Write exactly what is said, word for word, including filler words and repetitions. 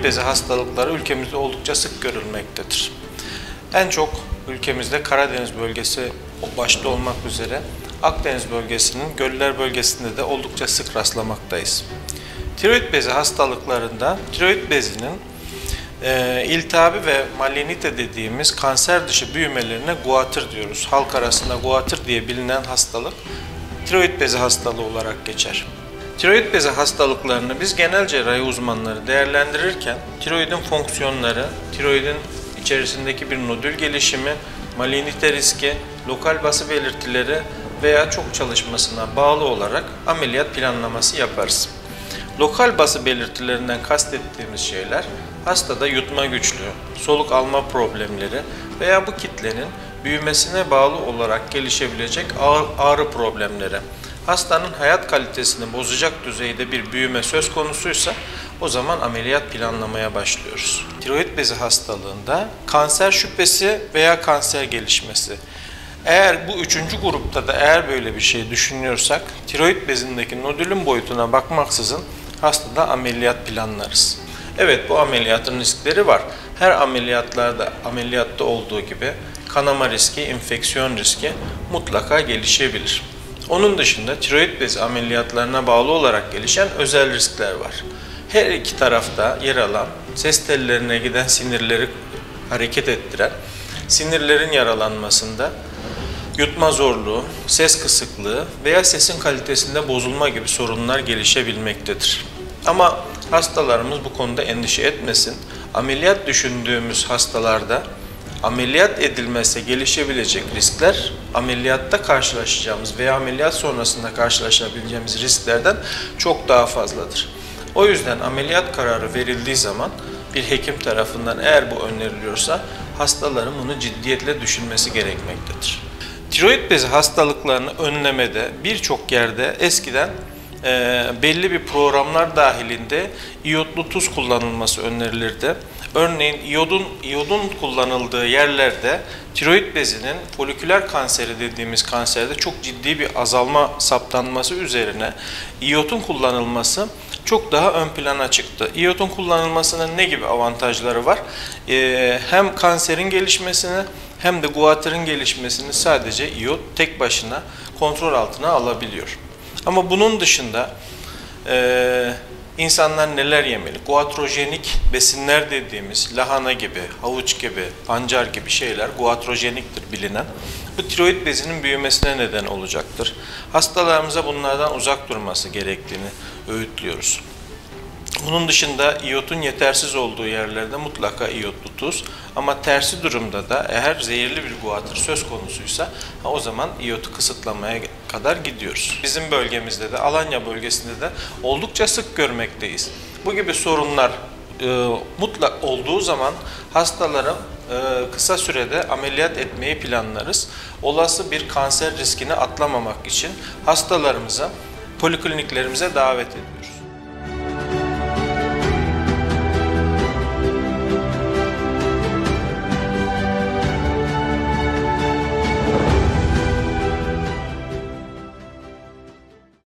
Tiroid bezi hastalıkları ülkemizde oldukça sık görülmektedir. En çok ülkemizde Karadeniz bölgesi başta olmak üzere Akdeniz bölgesinin göller bölgesinde de oldukça sık rastlamaktayız. Tiroid bezi hastalıklarında tiroid bezinin e, iltihabi ve malinite dediğimiz kanser dışı büyümelerine guatr diyoruz. Halk arasında guatr diye bilinen hastalık tiroid bezi hastalığı olarak geçer. Tiroid bezi hastalıklarını biz genel cerrahi uzmanları değerlendirirken tiroidin fonksiyonları, tiroidin içerisindeki bir nodül gelişimi, malinite riski, lokal bası belirtileri veya çok çalışmasına bağlı olarak ameliyat planlaması yaparız. Lokal bası belirtilerinden kastettiğimiz şeyler hastada yutma güçlüğü, soluk alma problemleri veya bu kitlenin büyümesine bağlı olarak gelişebilecek ağrı problemleri. Hastanın hayat kalitesini bozacak düzeyde bir büyüme söz konusuysa o zaman ameliyat planlamaya başlıyoruz. Tiroid bezi hastalığında kanser şüphesi veya kanser gelişmesi. Eğer bu üçüncü grupta da eğer böyle bir şey düşünüyorsak tiroid bezindeki nodülün boyutuna bakmaksızın hastada ameliyat planlarız. Evet, bu ameliyatın riskleri var. Her ameliyatlarda ameliyatta olduğu gibi kanama riski, enfeksiyon riski mutlaka gelişebilir. Onun dışında tiroid bezi ameliyatlarına bağlı olarak gelişen özel riskler var. Her iki tarafta yer alan, ses tellerine giden sinirleri hareket ettiren, sinirlerin yaralanmasında yutma zorluğu, ses kısıklığı veya sesin kalitesinde bozulma gibi sorunlar gelişebilmektedir. Ama hastalarımız bu konuda endişe etmesin. Ameliyat düşündüğümüz hastalarda ameliyat edilmezse gelişebilecek riskler ameliyatta karşılaşacağımız veya ameliyat sonrasında karşılaşabileceğimiz risklerden çok daha fazladır. O yüzden ameliyat kararı verildiği zaman bir hekim tarafından eğer bu öneriliyorsa hastaların bunu ciddiyetle düşünmesi gerekmektedir. Tiroid bezi hastalıklarını önlemede birçok yerde eskiden e, belli bir programlar dahilinde iyotlu tuz kullanılması önerilirdi. Örneğin iyodun, iyodun kullanıldığı yerlerde tiroid bezinin foliküler kanseri dediğimiz kanserde çok ciddi bir azalma saptanması üzerine iyotun kullanılması çok daha ön plana çıktı. İyotun kullanılmasının ne gibi avantajları var? Ee, hem kanserin gelişmesini hem de guatrın gelişmesini sadece iyot tek başına kontrol altına alabiliyor. Ama bunun dışında e, İnsanlar neler yemeli? Guatrojenik besinler dediğimiz lahana gibi, havuç gibi, pancar gibi şeyler guatrojeniktir bilinen. Bu tiroid bezinin büyümesine neden olacaktır. Hastalarımıza bunlardan uzak durması gerektiğini öğütlüyoruz. Bunun dışında iyotun yetersiz olduğu yerlerde mutlaka iyotlu tuz, ama tersi durumda da eğer zehirli bir guatr söz konusuysa o zaman iyotu kısıtlamaya kadar gidiyoruz. Bizim bölgemizde de, Alanya bölgesinde de oldukça sık görmekteyiz. Bu gibi sorunlar e, mutlak olduğu zaman hastaların e, kısa sürede ameliyat etmeyi planlarız. Olası bir kanser riskini atlamamak için hastalarımıza polikliniklerimize davet ediyoruz.